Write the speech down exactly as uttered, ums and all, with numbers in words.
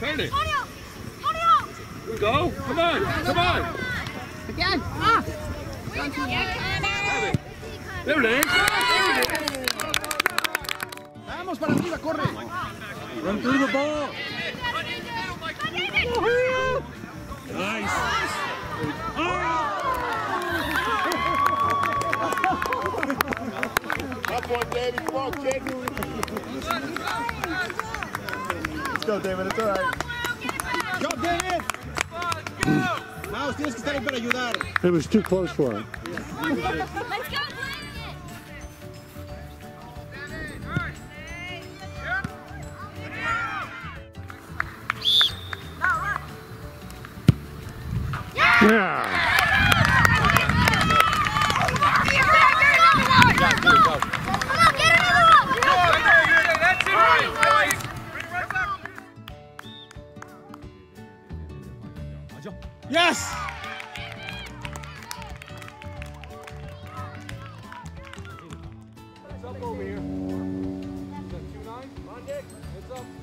Turn it. We go. Come on. Come on. Again. Ah. Have it. There it is. There it is. Vamos para arriba, corre. Run through the ball. Nice. Oh! Up one, David. Come on, kid. Let's go, David. It's all right. Go, David. Vamos, tienes que estar ahí para ayudar. It was too close for him. Let's go, Blanket. Yeah. Yes. It's up over here. Is that two nine? Come on, Dick. It's up.